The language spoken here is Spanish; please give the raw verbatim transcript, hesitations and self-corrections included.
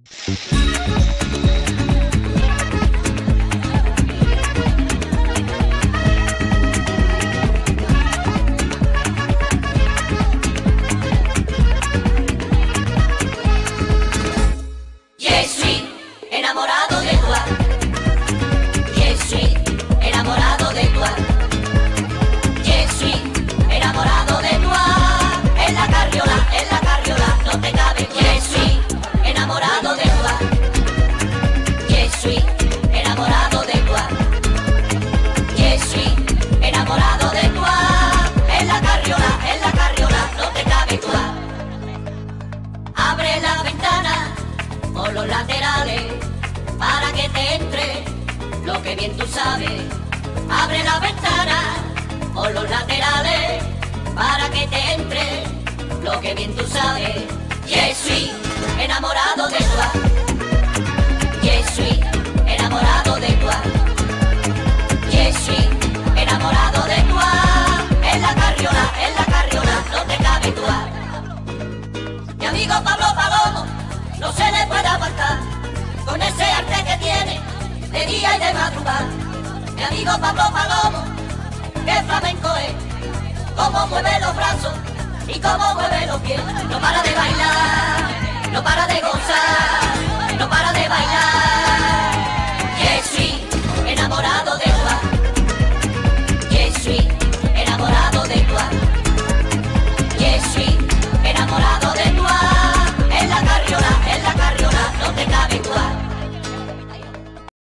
Enamorado de toi, je suis enamorado de toi, je suis enamorado de toi, en la carriola, en la carriola, no te cabe, je suis enamorado de toi, je suis enamorado de toi, je suis enamorado de toi, en la carriola, en la carriola, no te cabe toi. Abre la ventana por los laterales para que te entre lo que bien tú sabes. Abre la ventana por los laterales para que te entre lo que bien tú sabes. Je suis enamorado de toi, je suis enamorado de toi, je suis enamorado de toi, en la carriola, en la carriola, no te cabe toi. Mi amigo Pablo Palomo no se le puede apartar con ese arte que tiene de día y de madrugada. Mi amigo Pablo Palomo, que flamenco es, cómo mueve los brazos y cómo mueve los pies. No para de bailar, no para de gozar, no para de bailar.